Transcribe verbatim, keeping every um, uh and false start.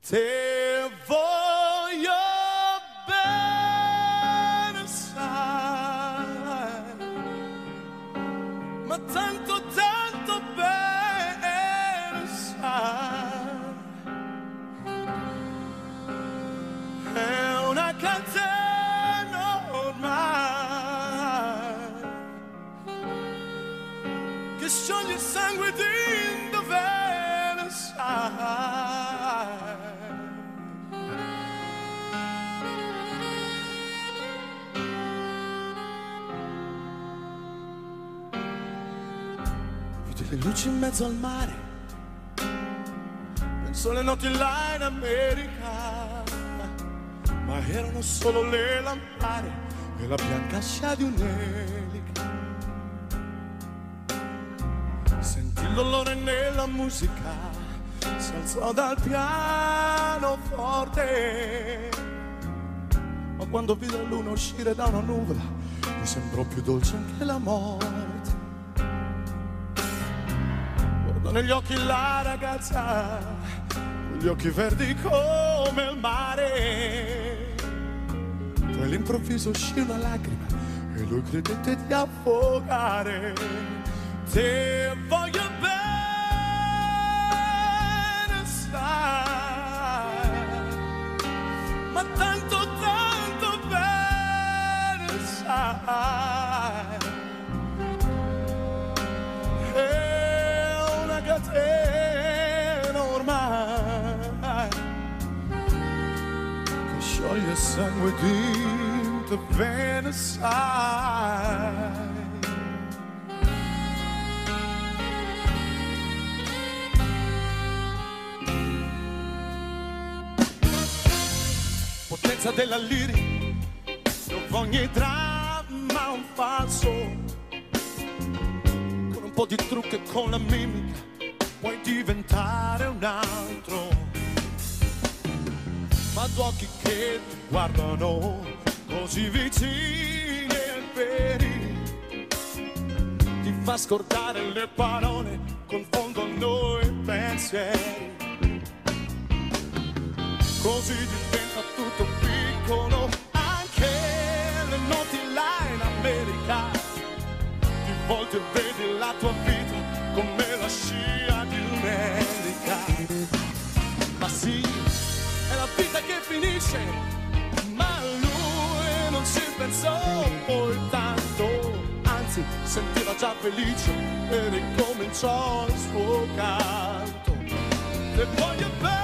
Te voglio bene, sai, ma tanto, tanto bene, sai. È una catena ormai che scioglie il sangue di dove, sai. Le luci in mezzo al mare, penso alle notti là in America, ma erano solo le lampade e la bianca scia di un'elica. Sentì il dolore nella musica, si alzò dal pianoforte, ma quando vide la luna uscire da una nuvola mi sembrò più dolce anche la morte. Negli occhi la ragazza, con gli occhi verdi come il mare. Poi all'improvviso uscì una lacrima e lui credette di affogare. Te voglio bene, sai, ma tanto, tanto bene, sai. Catena ormai che scioglie il sangue di te bene, sai. Potenza della lirica, dove ogni dramma un falso, con un po' di trucco e con la mimica puoi diventare un altro, ma tu occhi che ti guardano così vicini e veri ti fa scordare le parole, confondono i pensieri, così diventa tutto piccolo, anche le notti là in America, ti volti e vedi la tua vita come la scia di un'elica. Ma sì, è la vita che finisce, ma lui non ci pensò poi tanto, anzi sentiva già felice e ricominciò il suo canto. Te voglio bene,